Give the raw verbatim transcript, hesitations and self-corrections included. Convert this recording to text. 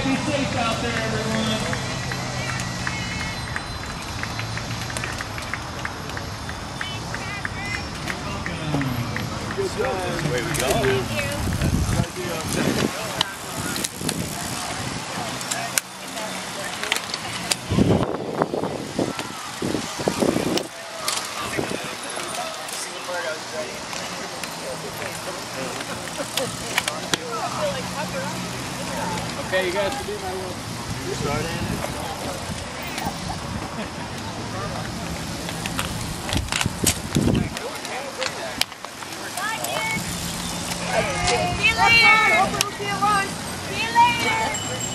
be safe out there, everyone. Good job. That's the way we go. Thank you. Okay, you guys can do my work. You starting? See you later. See you later.